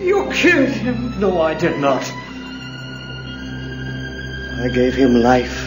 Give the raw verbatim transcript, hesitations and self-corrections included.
You killed him. No, I did not. I gave him life.